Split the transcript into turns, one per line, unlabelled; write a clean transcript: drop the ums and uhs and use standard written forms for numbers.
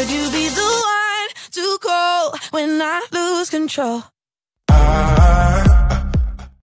Could you be the one to call when I lose control?